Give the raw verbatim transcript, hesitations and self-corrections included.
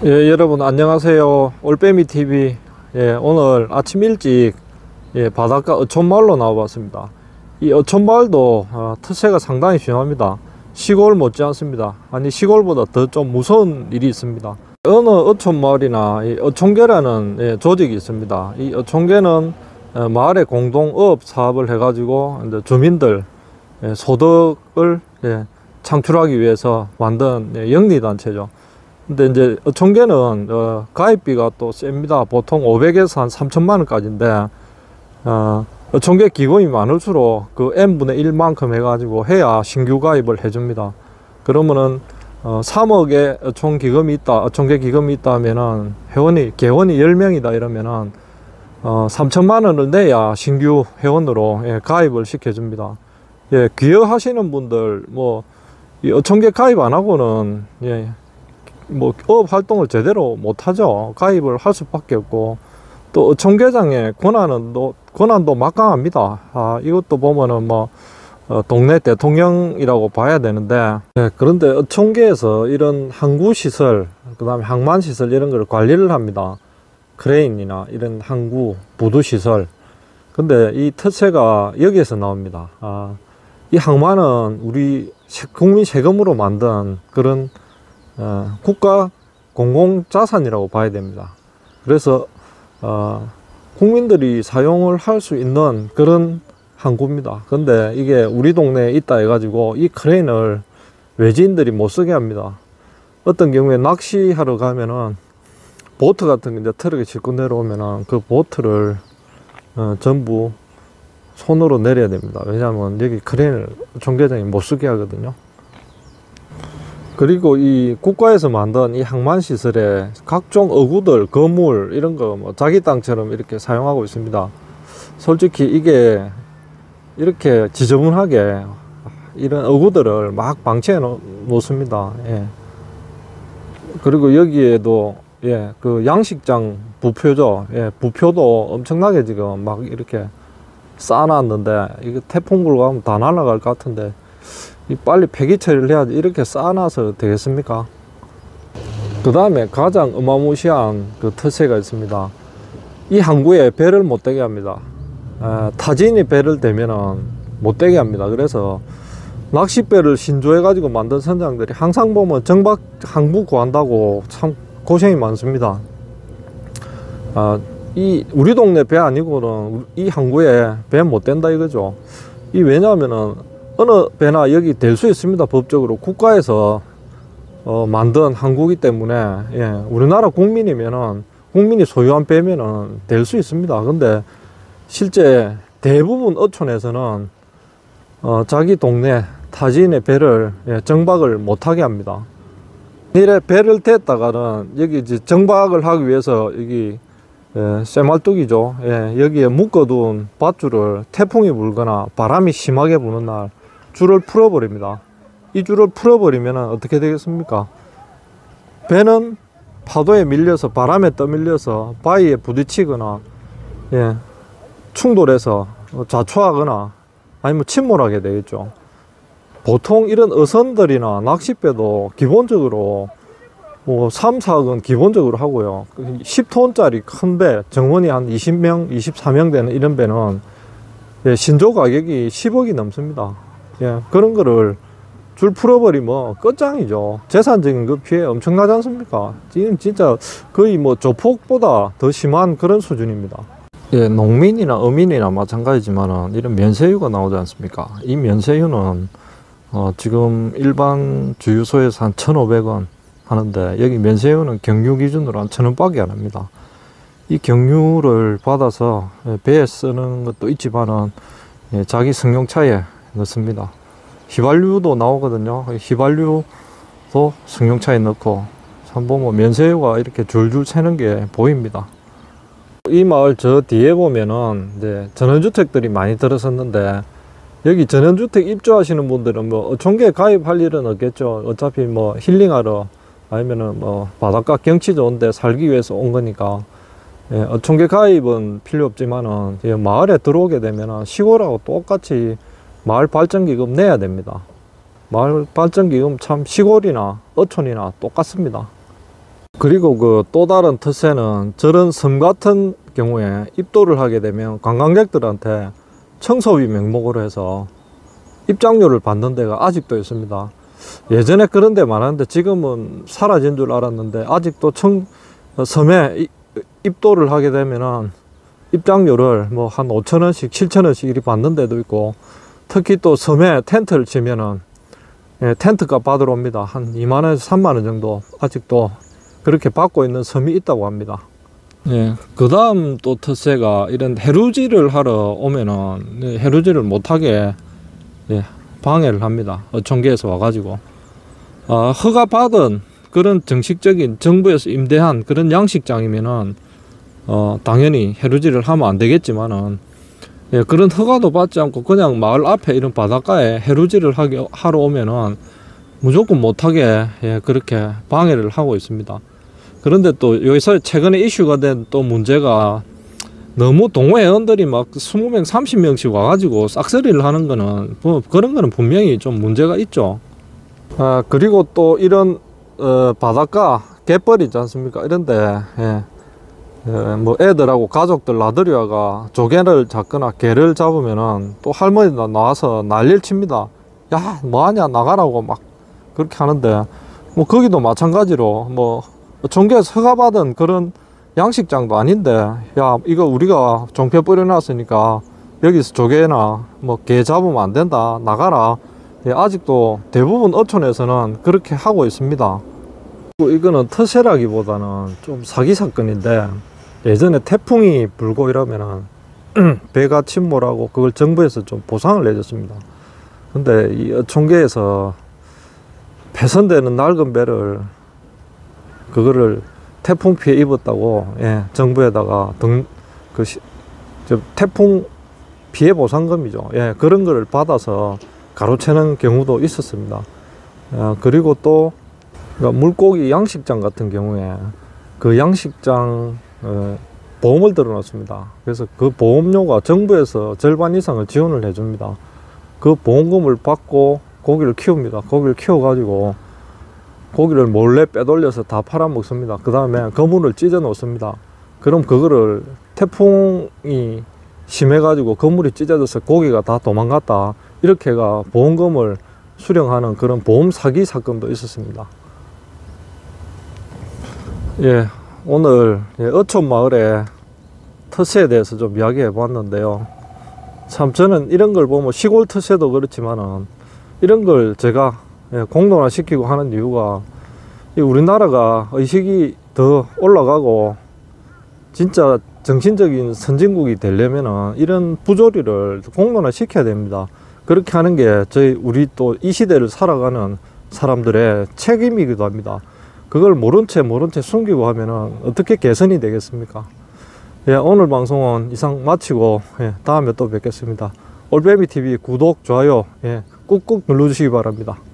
예, 여러분 안녕하세요. 올빼미티비. 예, 오늘 아침 일찍 예, 바닷가 어촌마을로 나와봤습니다. 이 어촌마을도 어, 특색가 상당히 심합니다. 시골 못지않습니다. 아니 시골보다 더 좀 무서운 일이 있습니다. 어느 어촌마을이나 이 어촌계라는 예, 조직이 있습니다. 이 어촌계는 어, 마을의 공동업 사업을 해가지고 이제 주민들 예, 소득을 예, 창출하기 위해서 만든 예, 영리단체죠. 근데 이제 어촌계는 어, 가입비가 또 셉니다. 보통 오백에서 한 삼천만 원까지인데 어, 어촌계 기금이 많을수록 그 n분의 일만큼 해가지고 해야 신규 가입을 해줍니다. 그러면은 어, 삼억의 어촌 기금이 있다, 어촌계 기금이 있다 하면은 회원이 개원이 열 명이다 이러면은 어, 삼천만 원을 내야 신규 회원으로 예, 가입을 시켜줍니다. 예, 기여하시는 분들 뭐 이 어촌계 가입 안 하고는 예, 뭐 업 활동을 제대로 못하죠. 가입을 할 수밖에 없고 또 어촌계장의 권한은 또 권한도 막강합니다. 아, 이것도 보면은 뭐 어, 동네 대통령이라고 봐야 되는데 네, 그런데 어촌계에서 이런 항구 시설, 그 다음에 항만 시설 이런 걸 관리를 합니다. 크레인이나 이런 항구 부두 시설. 근데 이 특세가 여기에서 나옵니다. 아, 이 항만은 우리 국민 세금으로 만든 그런 어, 국가 공공자산이라고 봐야 됩니다. 그래서 어, 국민들이 사용을 할 수 있는 그런 항구입니다. 근데 이게 우리 동네에 있다 해가지고 이 크레인을 외지인들이 못 쓰게 합니다. 어떤 경우에 낚시하러 가면은 보트 같은 게 이제 트럭에 싣고 내려오면은 그 보트를 어, 전부 손으로 내려야 됩니다. 왜냐하면 여기 크레인을 총계장이 못 쓰게 하거든요. 그리고 이 국가에서 만든 이 항만시설에 각종 어구들, 거물 이런 거 뭐 자기 땅처럼 이렇게 사용하고 있습니다. 솔직히 이게 이렇게 지저분하게 이런 어구들을 막 방치해 놓습니다. 예. 그리고 여기에도 예, 그 양식장 부표죠. 예, 부표도 엄청나게 지금 막 이렇게 쌓아놨는데 이거 태풍 불고 하면 다 날아갈 것 같은데 빨리 폐기 처리를 해야지 이렇게 쌓아놔서 되겠습니까? 그 다음에 가장 어마무시한 그 특세가 있습니다. 이 항구에 배를 못 대게 합니다. 에, 타진이 배를 대면은 못 대게 합니다. 그래서 낚싯배를 신조해 가지고 만든 선장들이 항상 보면 정박 항구 구한다고 참 고생이 많습니다. 아, 이 우리 동네 배 아니고는 이 항구에 배 못 된다 이거죠. 이 왜냐하면은 어느 배나 여기 될 수 있습니다. 법적으로 국가에서 어, 만든 항구이기 때문에 예, 우리나라 국민이면은 국민이 소유한 배면은 될 수 있습니다. 근데 실제 대부분 어촌에서는 어, 자기 동네 타지인의 배를 예, 정박을 못하게 합니다. 이래 배를 댔다가는 여기 이제 정박을 하기 위해서 여기 예, 쇠말뚝이죠. 예, 여기에 묶어둔 밧줄을 태풍이 불거나 바람이 심하게 부는 날 줄을 풀어버립니다. 이 줄을 풀어버리면 어떻게 되겠습니까? 배는 파도에 밀려서 바람에 떠밀려서 바위에 부딪히거나 예, 충돌해서 자초하거나 아니면 침몰하게 되겠죠. 보통 이런 어선들이나 낚싯배도 기본적으로 뭐 삼, 사억은 기본적으로 하고요. 십 톤짜리 큰 배, 정원이 한 이십 명, 이십사 명 되는 이런 배는 예, 신조 가격이 십억이 넘습니다. 예, 그런 거를 줄 풀어버리면 끝장이죠. 재산적인 그 피해 엄청나지 않습니까? 지금 진짜 거의 뭐 조폭보다 더 심한 그런 수준입니다. 예, 농민이나 어민이나 마찬가지지만 이런 면세유가 나오지 않습니까? 이 면세유는 어, 지금 일반 주유소에서 한 천오백 원 하는데 여기 면세유는 경유 기준으로 한 천 원밖에 안 합니다. 이 경유를 받아서 배에 쓰는 것도 있지만은 예, 자기 승용차에 넣습니다. 휘발유도 나오거든요. 휘발유도 승용차에 넣고 참 보면 면세유가 이렇게 줄줄 새는 게 보입니다. 이 마을 저 뒤에 보면은 이제 전원주택들이 많이 들어섰는데 여기 전원주택 입주하시는 분들은 뭐 어촌계에 가입할 일은 없겠죠. 어차피 뭐 힐링하러 아니면은 뭐 바닷가 경치 좋은데 살기 위해서 온 거니까 예, 어촌계 가입은 필요 없지만은 마을에 들어오게 되면은 시골하고 똑같이 마을 발전기금 내야 됩니다. 마을 발전기금 참 시골이나 어촌이나 똑같습니다. 그리고 그 또 다른 특세는 저런 섬 같은 경우에 입도를 하게 되면 관광객들한테 청소비 명목으로 해서 입장료를 받는 데가 아직도 있습니다. 예전에 그런 데 많았는데 지금은 사라진 줄 알았는데 아직도 청, 섬에 입도를 하게 되면은 입장료를 뭐 한 오천 원씩 칠천 원씩 이리 받는 데도 있고, 특히 또 섬에 텐트를 치면은 예, 텐트값 받으러 옵니다. 한 이만 원에서 삼만 원 정도 아직도 그렇게 받고 있는 섬이 있다고 합니다. 예, 그 다음 또 특세가 이런 해루질을 하러 오면은 해루질을 못하게 예, 방해를 합니다. 어촌계에서 와가지고 어, 허가 받은 그런 정식적인 정부에서 임대한 그런 양식장이면은 어, 당연히 해루질을 하면 안 되겠지만은 예, 그런 허가도 받지 않고 그냥 마을 앞에 이런 바닷가에 해루질을 하게, 하러 오면은 무조건 못하게 예, 그렇게 방해를 하고 있습니다. 그런데 또 여기서 최근에 이슈가 된 또 문제가 너무 동호회원들이 막 이십 명, 삼십 명씩 와가지고 싹쓸이를 하는 거는 뭐 그런 거는 분명히 좀 문제가 있죠. 아, 그리고 또 이런 어, 바닷가 갯벌 있지 않습니까? 이런데 예, 예, 뭐 애들하고 가족들 나들이와가 조개를 잡거나 개를 잡으면은 또 할머니가 나와서 난리를 칩니다. 야, 뭐하냐, 나가라고 막 그렇게 하는데, 뭐 거기도 마찬가지로 뭐 종교에서 허가받은 그런 양식장도 아닌데, 야, 이거 우리가 종표 뿌려놨으니까 여기서 조개나 뭐 개 잡으면 안 된다, 나가라. 예, 아직도 대부분 어촌에서는 그렇게 하고 있습니다. 이거는 특세라기보다는 좀 사기 사건인데, 예전에 태풍이 불고 이러면은 배가 침몰하고 그걸 정부에서 좀 보상을 내줬습니다. 근데 이 어촌계에서 폐선되는 낡은 배를 그거를 태풍 피해 입었다고 예, 정부에다가 등, 그 시, 저 태풍 피해 보상금이죠. 예, 그런 거를 받아서 가로채는 경우도 있었습니다. 어, 그리고 또 그러니까 물고기 양식장 같은 경우에 그 양식장 어, 보험을 들어놨습니다. 그래서 그 보험료가 정부에서 절반 이상을 지원을 해줍니다. 그 보험금을 받고 고기를 키웁니다. 고기를 키워가지고 고기를 몰래 빼돌려서 다 팔아먹습니다. 그 다음에 거물을 찢어 놓습니다. 그럼 그거를 태풍이 심해가지고 거물이 찢어져서 고기가 다 도망갔다, 이렇게가 보험금을 수령하는 그런 보험 사기 사건도 있었습니다. 예, 오늘 어촌 마을의 특세에 대해서 좀 이야기해 봤는데요. 참 저는 이런 걸 보면 시골 특세도 그렇지만은 이런 걸 제가 공론화 시키고 하는 이유가, 우리나라가 의식이 더 올라가고 진짜 정신적인 선진국이 되려면은 이런 부조리를 공론화 시켜야 됩니다. 그렇게 하는 게 저희 우리 또 이 시대를 살아가는 사람들의 책임이기도 합니다. 그걸 모른 채 모른 채 숨기고 하면은 어떻게 개선이 되겠습니까? 예, 오늘 방송은 이상 마치고 예, 다음에 또 뵙겠습니다. 올빼미티비 구독, 좋아요 예, 꾹꾹 눌러주시기 바랍니다.